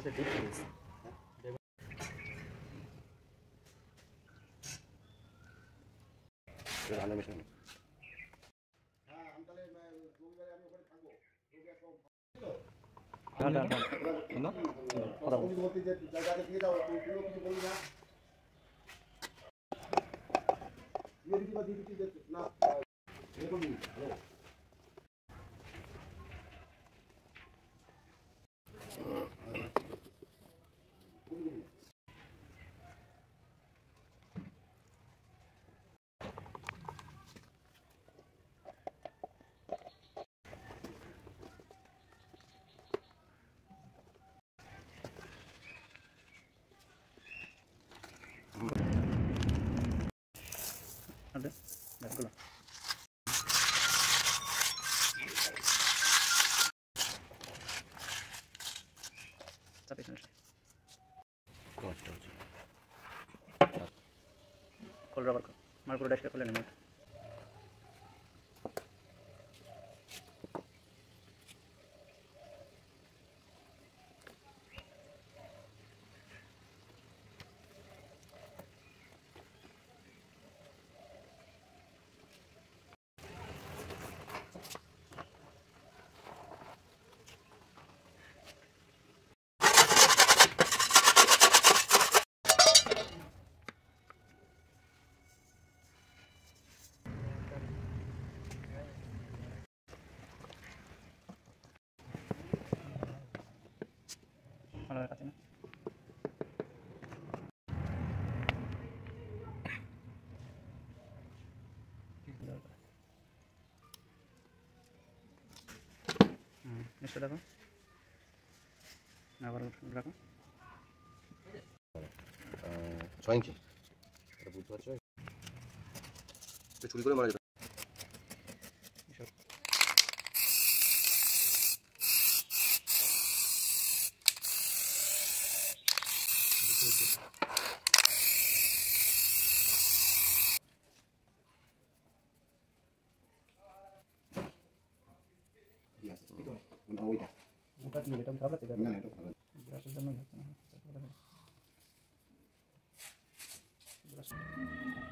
ada gula tapi kan kol rubber ko mar puro dash করে নেব ভালো কাছে না নিশ্চয় দেখো আবার রাখো 6 ইঞ্চি এটা বুঝতে পারছো তো চুরি করে মারা যাবে ওটা কি এটা ভালো আছে না এটা ভালো ব্রাশের জন্য হচ্ছে না